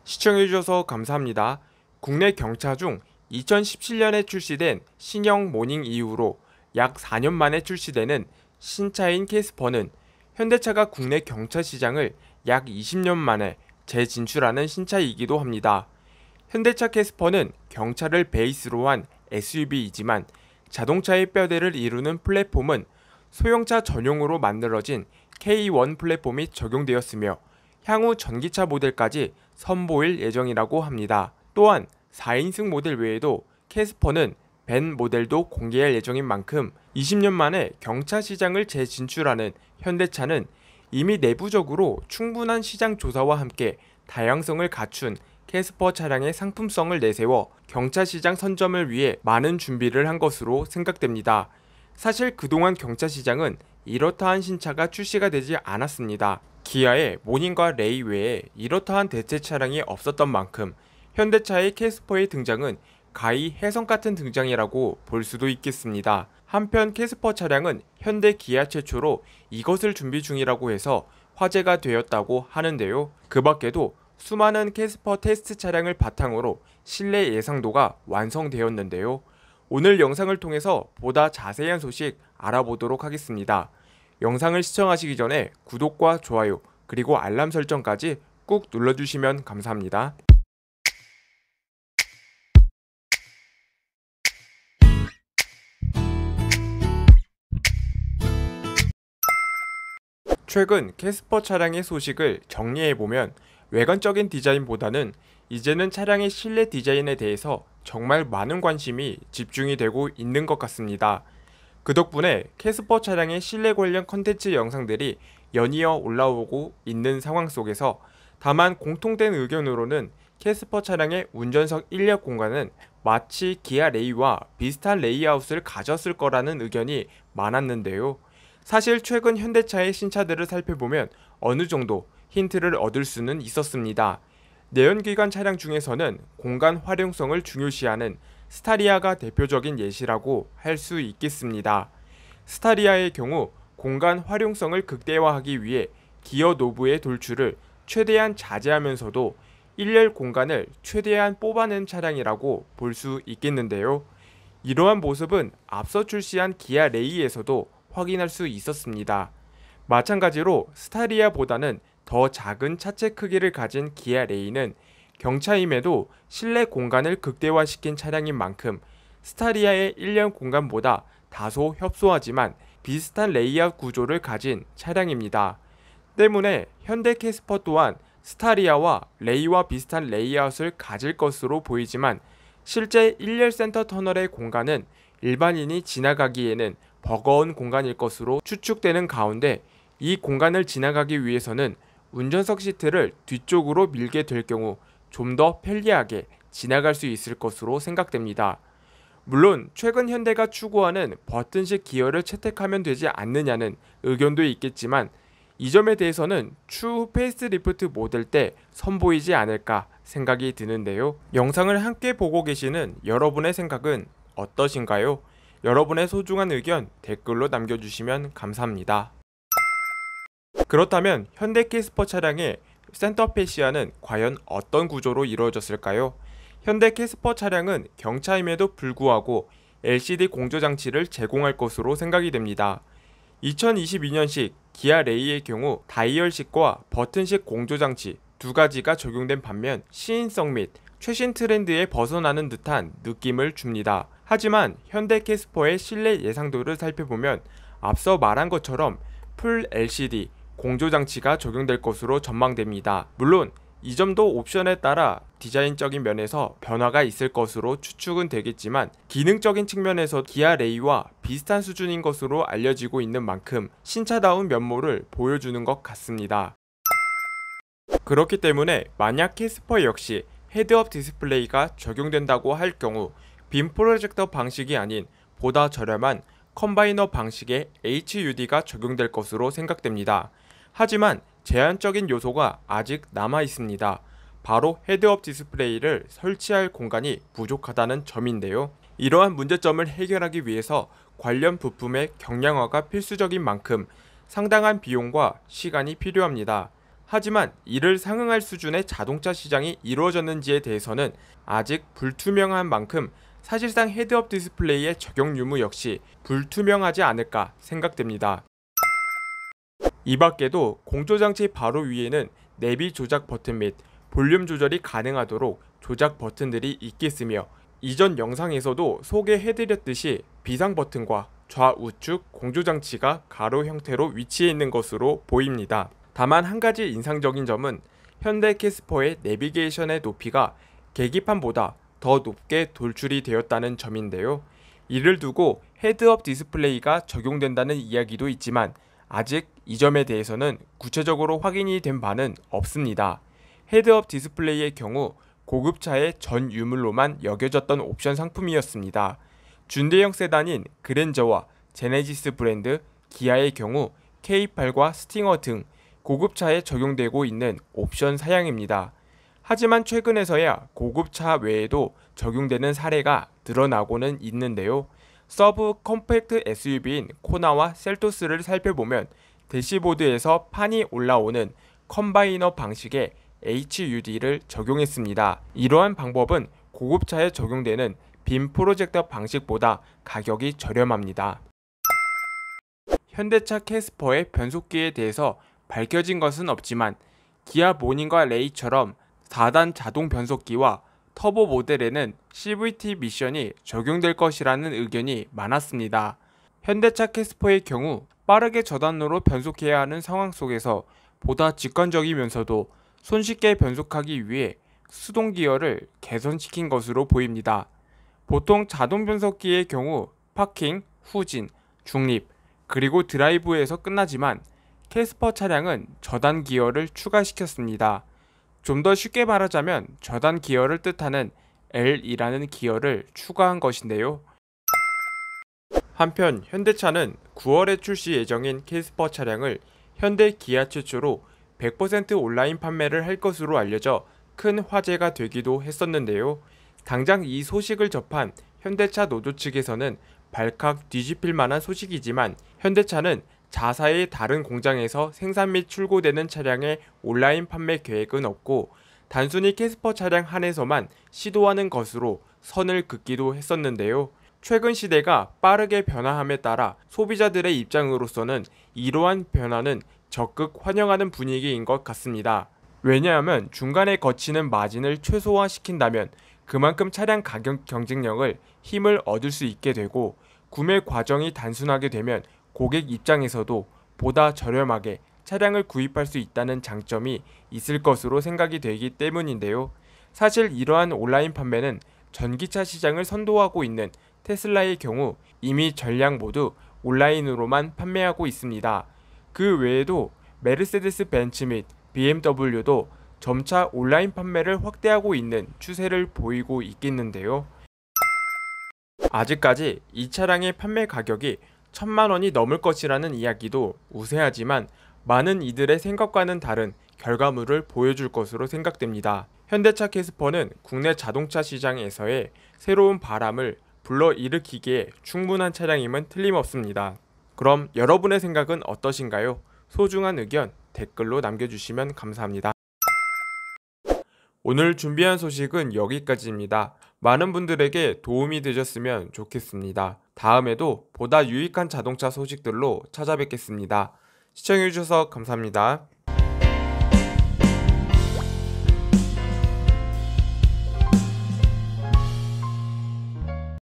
시청해주셔서 감사합니다. 국내 경차 중 2017년에 출시된 신형 모닝 이후로 약 4년 만에 출시되는 신차인 캐스퍼는 현대차가 국내 경차 시장을 약 20년 만에 재진출하는 신차이기도 합니다. 현대차 캐스퍼는 경차를 베이스로 한 SUV이지만 자동차의 뼈대를 이루는 플랫폼은 소형차 전용으로 만들어진 K1 플랫폼이 적용되었으며 향후 전기차 모델까지 선보일 예정이라고 합니다. 또한 4인승 모델 외에도 캐스퍼는 벤 모델도 공개할 예정인 만큼 20년 만에 경차 시장을 재진출하는 현대차는 이미 내부적으로 충분한 시장 조사와 함께 다양성을 갖춘 캐스퍼 차량의 상품성을 내세워 경차 시장 선점을 위해 많은 준비를 한 것으로 생각됩니다. 사실 그동안 경차 시장은 이렇다한 신차가 출시가 되지 않았습니다. 기아의 모닝과 레이 외에 이렇다한 대체 차량이 없었던 만큼 현대차의 캐스퍼의 등장은 가히 혜성 같은 등장이라고 볼 수도 있겠습니다. 한편 캐스퍼 차량은 현대 기아 최초로 이것을 준비 중이라고 해서 화제가 되었다고 하는데요. 그 밖에도 수많은 캐스퍼 테스트 차량을 바탕으로 실내 예상도가 완성되었는데요. 오늘 영상을 통해서 보다 자세한 소식 알아보도록 하겠습니다. 영상을 시청하시기 전에 구독과 좋아요 그리고 알람 설정까지 꾹 눌러주시면 감사합니다. 최근 캐스퍼 차량의 소식을 정리해보면 외관적인 디자인보다는 이제는 차량의 실내 디자인에 대해서 정말 많은 관심이 집중이 되고 있는 것 같습니다. 그 덕분에 캐스퍼 차량의 실내 관련 컨텐츠 영상들이 연이어 올라오고 있는 상황 속에서 다만 공통된 의견으로는 캐스퍼 차량의 운전석 인력 공간은 마치 기아 레이와 비슷한 레이아웃을 가졌을 거라는 의견이 많았는데요. 사실 최근 현대차의 신차들을 살펴보면 어느 정도 힌트를 얻을 수는 있었습니다. 내연기관 차량 중에서는 공간 활용성을 중요시하는 스타리아가 대표적인 예시라고 할 수 있겠습니다. 스타리아의 경우 공간 활용성을 극대화하기 위해 기어 노브의 돌출을 최대한 자제하면서도 일렬 공간을 최대한 뽑아낸 차량이라고 볼 수 있겠는데요. 이러한 모습은 앞서 출시한 기아 레이에서도 확인할 수 있었습니다. 마찬가지로 스타리아보다는 더 작은 차체 크기를 가진 기아 레이는 경차임에도 실내 공간을 극대화시킨 차량인 만큼 스타리아의 일련 공간보다 다소 협소하지만 비슷한 레이아웃 구조를 가진 차량입니다. 때문에 현대 캐스퍼 또한 스타리아와 레이와 비슷한 레이아웃을 가질 것으로 보이지만 실제 일렬 센터 터널의 공간은 일반인이 지나가기에는 버거운 공간일 것으로 추측되는 가운데 이 공간을 지나가기 위해서는 운전석 시트를 뒤쪽으로 밀게 될 경우 좀 더 편리하게 지나갈 수 있을 것으로 생각됩니다. 물론 최근 현대가 추구하는 버튼식 기어를 채택하면 되지 않느냐는 의견도 있겠지만 이 점에 대해서는 추후 페이스리프트 모델 때 선보이지 않을까 생각이 드는데요. 영상을 함께 보고 계시는 여러분의 생각은 어떠신가요? 여러분의 소중한 의견 댓글로 남겨주시면 감사합니다. 그렇다면 현대 캐스퍼 차량의 센터 패시아는 과연 어떤 구조로 이루어졌을까요? 현대 캐스퍼 차량은 경차임에도 불구하고 LCD 공조장치를 제공할 것으로 생각이 됩니다. 2022년식 기아 레이의 경우 다이얼식과 버튼식 공조장치 두 가지가 적용된 반면 시인성 및 최신 트렌드에 벗어나는 듯한 느낌을 줍니다. 하지만 현대 캐스퍼의 실내 예상도를 살펴보면 앞서 말한 것처럼 풀 LCD 공조장치가 적용될 것으로 전망됩니다. 물론 이 점도 옵션에 따라 디자인적인 면에서 변화가 있을 것으로 추측은 되겠지만 기능적인 측면에서 기아 레이와 비슷한 수준인 것으로 알려지고 있는 만큼 신차다운 면모를 보여주는 것 같습니다. 그렇기 때문에 만약 캐스퍼 역시 헤드업 디스플레이가 적용된다고 할 경우 빔 프로젝터 방식이 아닌 보다 저렴한 컴바이너 방식의 HUD가 적용될 것으로 생각됩니다. 하지만 제한적인 요소가 아직 남아 있습니다. 바로 헤드업 디스플레이를 설치할 공간이 부족하다는 점인데요. 이러한 문제점을 해결하기 위해서 관련 부품의 경량화가 필수적인 만큼 상당한 비용과 시간이 필요합니다. 하지만 이를 상응할 수준의 자동차 시장이 이루어졌는지에 대해서는 아직 불투명한 만큼 사실상 헤드업 디스플레이의 적용 유무 역시 불투명하지 않을까 생각됩니다. 이 밖에도 공조장치 바로 위에는 내비 조작 버튼 및 볼륨 조절이 가능하도록 조작 버튼들이 있겠으며, 이전 영상에서도 소개해드렸듯이 비상 버튼과 좌우측 공조장치가 가로 형태로 위치해 있는 것으로 보입니다. 다만 한 가지 인상적인 점은 현대 캐스퍼의 내비게이션의 높이가 계기판보다 더 높게 돌출이 되었다는 점인데요. 이를 두고 헤드업 디스플레이가 적용된다는 이야기도 있지만 아직 이 점에 대해서는 구체적으로 확인이 된 바는 없습니다. 헤드업 디스플레이의 경우 고급차의 전 유물로만 여겨졌던 옵션 상품이었습니다. 준대형 세단인 그랜저와 제네시스 브랜드, 기아의 경우 K8과 스팅어 등 고급차에 적용되고 있는 옵션 사양입니다. 하지만 최근에서야 고급차 외에도 적용되는 사례가 늘어나고는 있는데요. 서브 컴팩트 SUV인 코나와 셀토스를 살펴보면 대시보드에서 판이 올라오는 컴바이너 방식의 HUD를 적용했습니다. 이러한 방법은 고급차에 적용되는 빔 프로젝터 방식보다 가격이 저렴합니다. 현대차 캐스퍼의 변속기에 대해서 밝혀진 것은 없지만 기아 모닝과 레이처럼 4단 자동 변속기와 터보 모델에는 CVT 미션이 적용될 것이라는 의견이 많았습니다. 현대차 캐스퍼의 경우 빠르게 저단으로 변속해야 하는 상황 속에서 보다 직관적이면서도 손쉽게 변속하기 위해 수동 기어를 개선시킨 것으로 보입니다. 보통 자동 변속기의 경우 파킹, 후진, 중립, 그리고 드라이브에서 끝나지만 캐스퍼 차량은 저단 기어를 추가시켰습니다. 좀 더 쉽게 말하자면 저단 기어를 뜻하는 L이라는 기어를 추가한 것인데요. 한편 현대차는 9월에 출시 예정인 캐스퍼 차량을 현대 기아 최초로 100% 온라인 판매를 할 것으로 알려져 큰 화제가 되기도 했었는데요. 당장 이 소식을 접한 현대차 노조 측에서는 발칵 뒤집힐 만한 소식이지만 현대차는 자사의 다른 공장에서 생산 및 출고되는 차량의 온라인 판매 계획은 없고 단순히 캐스퍼 차량 한에서만 시도하는 것으로 선을 긋기도 했었는데요. 최근 시대가 빠르게 변화함에 따라 소비자들의 입장으로서는 이러한 변화는 적극 환영하는 분위기인 것 같습니다. 왜냐하면 중간에 거치는 마진을 최소화시킨다면 그만큼 차량 가격 경쟁력을 힘을 얻을 수 있게 되고, 구매 과정이 단순하게 되면 고객 입장에서도 보다 저렴하게 차량을 구입할 수 있다는 장점이 있을 것으로 생각이 되기 때문인데요. 사실 이러한 온라인 판매는 전기차 시장을 선도하고 있는 테슬라의 경우 이미 전량 모두 온라인으로만 판매하고 있습니다. 그 외에도 메르세데스 벤츠 및 BMW도 점차 온라인 판매를 확대하고 있는 추세를 보이고 있겠는데요. 아직까지 이 차량의 판매 가격이 1000만 원이 넘을 것이라는 이야기도 우세하지만 많은 이들의 생각과는 다른 결과물을 보여줄 것으로 생각됩니다. 현대차 캐스퍼는 국내 자동차 시장에서의 새로운 바람을 불러일으키기에 충분한 차량임은 틀림없습니다. 그럼 여러분의 생각은 어떠신가요? 소중한 의견 댓글로 남겨주시면 감사합니다. 오늘 준비한 소식은 여기까지입니다. 많은 분들에게 도움이 되셨으면 좋겠습니다. 다음에도 보다 유익한 자동차 소식들로 찾아뵙겠습니다. 시청해주셔서 감사합니다.